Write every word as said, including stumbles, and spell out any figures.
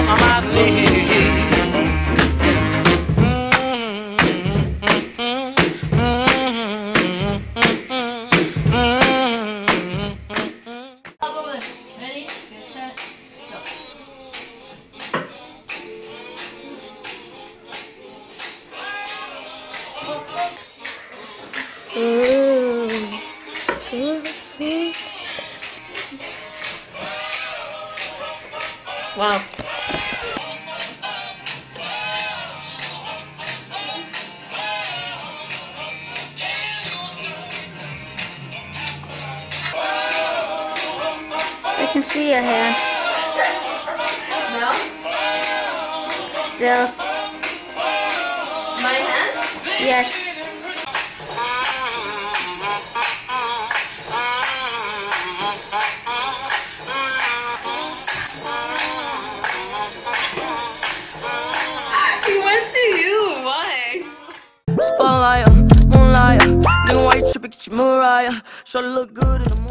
on my leg. Ready? Get set. Go. Wow. I can see your hair. No? Still. My hand? Yes. He went to you. Why? Spotlight, moonlight, nigga, why you tripping? Get your Mariah. Sure to look good in the moon.